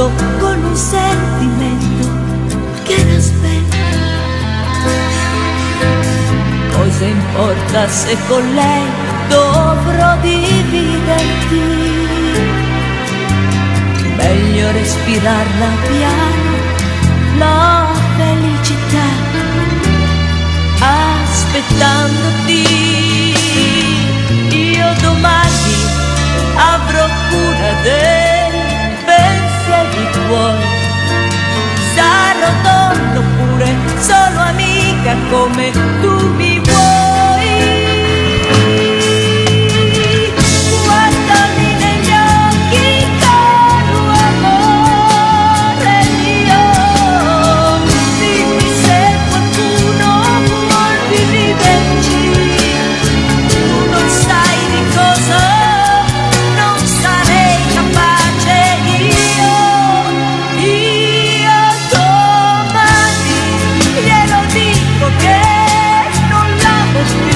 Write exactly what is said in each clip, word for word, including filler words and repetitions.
tutto con un sentimento che era spento. Cosa importa se con lei dovrò dividerti? Meglio respirarla piano, la felicità, aspettandoti. Io domani avrò cura dei pensieri tuoi. Sarò donna oppure solo amica come tu mi vuoi. Guardami negli occhi caro amore mio, dimmi se qualcuno vuol dividerci. Tu non sai di cosa non sarei capace io, io domani glielo dico che non l'amo più.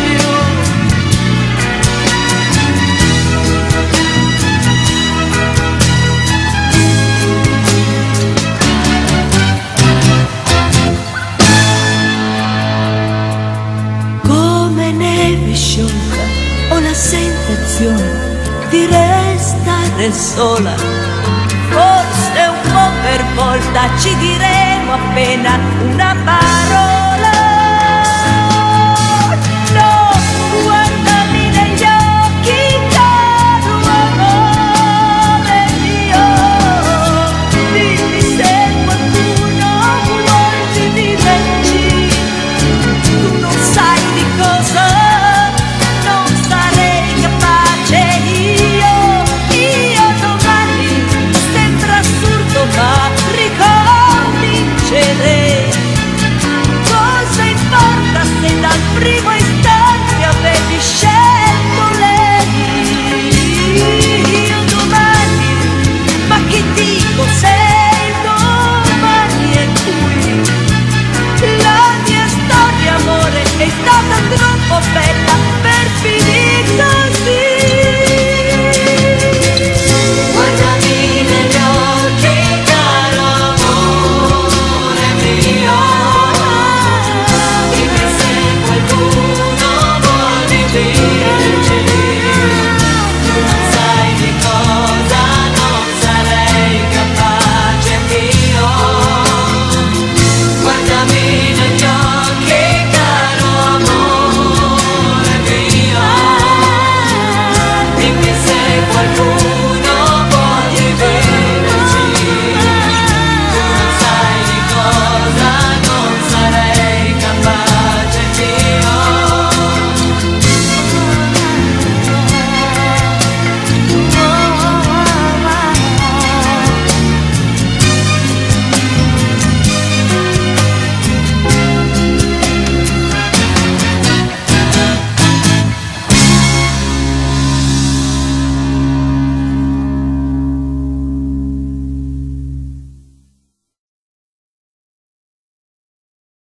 Come neve sciolta ho la sensazione di restare sola. Forse un po' per volta ci diremo appena una parola. No, guardami negli occhi caro amore mio, dimmi se qualcuno vuol dividerci. Tu non sai di cosa non sarei capace io, io domani. Sembra assurdo ma ricomincerei. Cosa importa se dal primo